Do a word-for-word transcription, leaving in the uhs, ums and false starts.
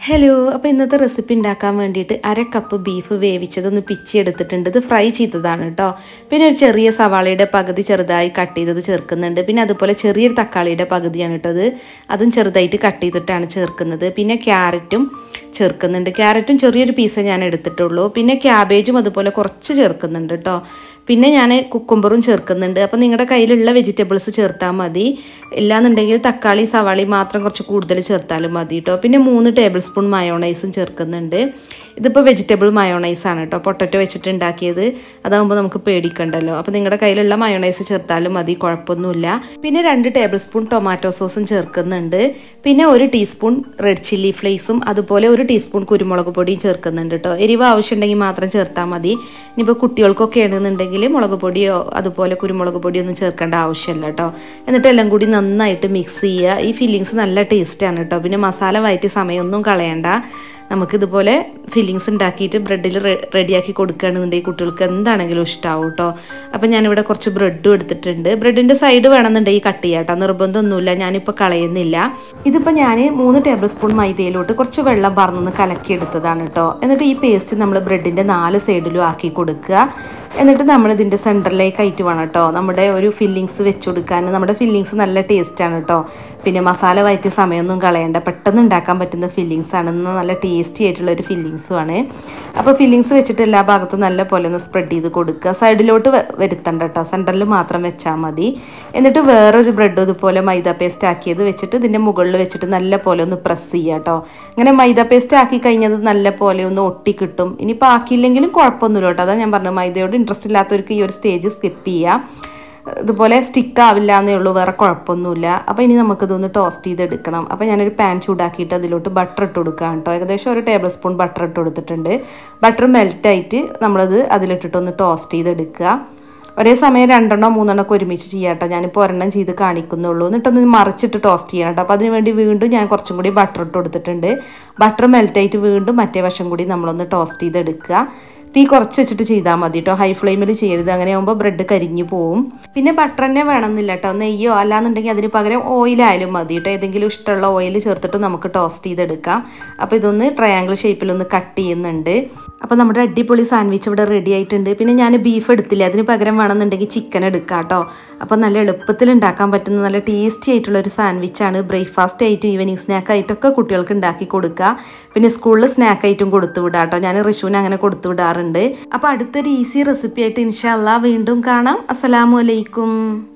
Hello, അപ്പോൾ ഇന്നത്തെ recipe ഉണ്ടാക്കാൻ വേണ്ടിയിട്ട് അര കപ്പ് ബീഫ് വേവിച്ചതൊന്ന് പിച്ചി എടുത്തിട്ടുണ്ട്. ഇത് ഫ്രൈ ചെയ്തതാണ് കേട്ടോ. പിന്നെ ഒരു ചെറിയ സവാളയുടെ പകുതി ചെറുതായി കട്ട് ചെയ്തത് ചേർക്കുന്നുണ്ട്. പിന്നെ അതുപോലെ ചെറിയൊരു തക്കാളിയുടെ പകുതിയാണ് കേട്ടോ അത് അതും ചെറുതായിട്ട് കട്ട് ചെയ്തിട്ടാണ് ചേർക്കുന്നത്. പിന്നെ ക്യാരറ്റും ചേർക്കുന്നുണ്ട്. ക്യാരറ്റും ചെറിയൊരു പീസേ ഞാൻ എടുത്തിട്ടുള്ളൂ. പിന്നെ ക്യാബേജും അതുപോലെ കുറച്ച് ചേർക്കുന്നുണ്ട് കേട്ടോ. പിന്നെ ഞാൻ കുക്കുംബറും ചേർക്കുന്നുണ്ട്. അപ്പോൾ നിങ്ങളുടെ കയ്യിലുള്ള വെജിറ്റബിൾസ് ചേർത്താൽ മതി. ഇല്ലാന്നുണ്ടെങ്കിൽ തക്കാളി സവാളി മാത്രം കുറച്ച് കൂടുതൽ ചേർത്താലും മതി കേട്ടോ. പിന്നെ മൂന്ന് ടേബിൾ സ്പൂൺ മയോണൈസും ചേർക്കുന്നുണ്ട്. ഇതിപ്പോൾ വെജിറ്റബിൾ മയോണൈസാണ് കേട്ടോ, പൊട്ടറ്റോ വെച്ചിട്ട് ഉണ്ടാക്കിയത്. അതാകുമ്പോൾ നമുക്ക് പേടിക്കണ്ടല്ലോ. അപ്പോൾ നിങ്ങളുടെ കയ്യിലുള്ള മയോണൈസ് ചേർത്താലും മതി, കുഴപ്പമൊന്നുമില്ല. പിന്നെ രണ്ട് ടേബിൾ സ്പൂൺ ടൊമാറ്റോ സോസും ചേർക്കുന്നുണ്ട്. പിന്നെ ഒരു ടീസ്പൂൺ റെഡ് ചില്ലി ഫ്ലേക്സും അതുപോലെ ഒരു ടീസ്പൂൺ കുരുമുളക് പൊടിയും ചേർക്കുന്നുണ്ട് കേട്ടോ. എരിവ് ആവശ്യമുണ്ടെങ്കിൽ മാത്രം ചേർത്താൽ മതി. ഇനിയിപ്പോൾ കുട്ടികൾക്കൊക്കെ ആണെന്നുണ്ടെങ്കിൽ മുളക് പൊടിയോ അതുപോലെ കുരുമുളക് പൊടിയോ ഒന്നും ചേർക്കേണ്ട ആവശ്യമില്ല കേട്ടോ. എന്നിട്ട് എല്ലാം കൂടി നന്നായിട്ട് മിക്സ് ചെയ്യുക. ഈ ഫില്ലിങ്സ് നല്ല ടേസ്റ്റാണ് കേട്ടോ. പിന്നെ മസാല വഴറ്റി സമയമൊന്നും കളയണ്ട. നമുക്കിതുപോലെ ഫില്ലിങ്സ് ഉണ്ടാക്കിയിട്ട് ബ്രെഡിൽ റെഡിയാക്കി കൊടുക്കുകയാണെന്നുണ്ടെങ്കിൽ കുട്ടികൾക്ക് എന്താണെങ്കിലും ഇഷ്ടമാവും കേട്ടോ. അപ്പോൾ ഞാനിവിടെ കുറച്ച് ബ്രെഡും എടുത്തിട്ടുണ്ട്. ബ്രെഡിൻ്റെ സൈഡ് വേണമെന്നുണ്ടെങ്കിൽ കട്ട് ചെയ്യാം കേട്ടോ, നിർബന്ധമൊന്നുമില്ല. ഞാനിപ്പോൾ കളയുന്നില്ല. ഇതിപ്പോൾ ഞാൻ മൂന്ന് ടേബിൾ സ്പൂൺ മൈദയിലോട്ട് കുറച്ച് വെള്ളം പറന്നൊന്ന് കലക്കിയെടുത്തതാണ് കേട്ടോ. എന്നിട്ട് ഈ പേസ്റ്റ് നമ്മൾ ബ്രെഡിൻ്റെ നാല് സൈഡിലും ആക്കി കൊടുക്കുക. എന്നിട്ട് നമ്മൾ ഇതിൻ്റെ സെൻറ്ററിലേക്ക് ആയിട്ട് വേണം കേട്ടോ നമ്മുടെ ഒരു ഫില്ലിങ്സ് വെച്ച് കൊടുക്കാൻ. നമ്മുടെ ഫില്ലിങ്സ് നല്ല ടേസ്റ്റാണ് കേട്ടോ. പിന്നെ മസാല വഴറ്റിയ സമയമൊന്നും കളയണ്ട, പെട്ടെന്ന് ഉണ്ടാക്കാൻ പറ്റുന്ന ഫില്ലിങ്സ് ആണ്. നല്ല ടേസ്റ്റി ആയിട്ടുള്ള ഒരു ഫില്ലിങ്സും ആണ്. അപ്പോൾ ഫില്ലിങ്സ് വെച്ചിട്ട് എല്ലാ ഭാഗത്തും നല്ല പോലെ ഒന്ന് സ്പ്രെഡ് ചെയ്ത് കൊടുക്കുക. സൈഡിലോട്ട് വരുത്തണ്ട കേട്ടോ, സെൻറ്ററിൽ മാത്രം വെച്ചാൽ മതി. എന്നിട്ട് വേറൊരു ബ്രെഡ് ഇതുപോലെ മൈദ പേസ്റ്റ് ആക്കിയത് വെച്ചിട്ട് ഇതിൻ്റെ മുകളിൽ വെച്ചിട്ട് നല്ല പോലെ ഒന്ന് പ്രസ് ചെയ്യുക കേട്ടോ. അങ്ങനെ മൈദ പേസ്റ്റ് ആക്കി കഴിഞ്ഞത് നല്ല പോലെ ഒന്ന് ഒട്ടി കിട്ടും. ഇനിയിപ്പോൾ ആക്കിയില്ലെങ്കിലും കുഴപ്പമൊന്നുമില്ല കേട്ടോ. അതാണ് ഞാൻ പറഞ്ഞത്, മൈദയോട് ഇൻട്രസ്റ്റ് ഇല്ലാത്തവർക്ക് ഈ ഒരു സ്റ്റേജ് സ്കിപ്പ് ചെയ്യാം. ഇതുപോലെ സ്റ്റിക്ക് ആവില്ല എന്നേ ഉള്ളൂ, വേറെ കുഴപ്പമൊന്നുമില്ല. അപ്പോൾ ഇനി നമുക്കിതൊന്ന് ടോസ്റ്റ് ചെയ്തെടുക്കണം. അപ്പോൾ ഞാനൊരു പാൻ ചൂടാക്കിയിട്ട് അതിലോട്ട് ബട്ടർ ഇട്ട് കൊടുക്കാം കേട്ടോ. ഏകദേശം ഒരു ടേബിൾ സ്പൂൺ ബട്ടർ ഇട്ട് കൊടുത്തിട്ടുണ്ട്. ബട്ടർ മെൽറ്റായിട്ട് നമ്മളത് അതിലിട്ടിട്ടൊന്ന് ടോസ്റ്റ് ചെയ്തെടുക്കുക. ഒരേ സമയം രണ്ടെണ്ണോ മൂന്നെണ്ണോ ഒക്കെ ഒരുമിച്ച് ചെയ്യാം കേട്ടോ. ഞാനിപ്പോൾ ഒരെണ്ണം ചെയ്ത് കാണിക്കുന്നുള്ളൂ. എന്നിട്ടൊന്ന് മറിച്ചിട്ട് ടോസ്റ്റ് ചെയ്യണം കേട്ടോ. അപ്പോൾ അതിന് വേണ്ടി വീണ്ടും ഞാൻ കുറച്ചും കൂടി ബട്ടർ ഇട്ട് കൊടുത്തിട്ടുണ്ട്. ബട്ടർ മെൽറ്റായിട്ട് വീണ്ടും മറ്റേ വശം കൂടി നമ്മളൊന്ന് ടോസ്റ്റ് ചെയ്തെടുക്കുക. തീ കുറച്ച് വെച്ചിട്ട് ചെയ്താൽ മതി കേട്ടോ, ഹൈ ഫ്ലെയിമിൽ ചെയ്യരുത്. അങ്ങനെ ആകുമ്പോൾ ബ്രെഡ് കരിഞ്ഞു പോവും. പിന്നെ ബട്ടർ തന്നെ വേണമെന്നില്ല കേട്ടോ, നെയ്യോ അല്ലാന്നുണ്ടെങ്കിൽ അതിന് പകരം ഓയിലായാലും മതി കേട്ടോ. ഏതെങ്കിലും ഇഷ്ടമുള്ള ഓയിൽ ചേർത്തിട്ട് നമുക്ക് ടോസ്റ്റ് ചെയ്തെടുക്കാം. അപ്പോൾ ഇതൊന്ന് ട്രയാങ്കിൾ ഷേപ്പിലൊന്ന് കട്ട് ചെയ്യുന്നുണ്ട്. അപ്പോൾ നമ്മുടെ അടിപൊളി സാൻഡ്വിച്ച് ഇവിടെ റെഡി ആയിട്ടുണ്ട്. പിന്നെ ഞാൻ ബീഫ് എടുത്തില്ല, അതിന് പകരം വേണമെന്നുണ്ടെങ്കിൽ ചിക്കൻ എടുക്കാം കേട്ടോ. അപ്പോൾ നല്ല എളുപ്പത്തിൽ ഉണ്ടാക്കാൻ പറ്റുന്ന നല്ല ടേസ്റ്റി ആയിട്ടുള്ള ഒരു സാൻഡ്വിച്ചാണ്. ബ്രേക്ക്ഫാസ്റ്റ് ആയിട്ടും ഈവനിങ് സ്നാക്ക് ആയിട്ടൊക്കെ കുട്ടികൾക്ക് ഉണ്ടാക്കി കൊടുക്കുക. പിന്നെ സ്കൂളിൽ സ്നാക്ക് ആയിട്ടും കൊടുത്തു വിടാം കേട്ടോ. ഞാൻ റിഷുവിന് അങ്ങനെ കൊടുത്തു വിടാറുണ്ട്. അപ്പോൾ അടുത്തൊരു ഈസി റെസിപ്പി ആയിട്ട് ഇൻഷാ അല്ലാഹ് വീണ്ടും കാണാം. അസ്സലാമു അലൈക്കും.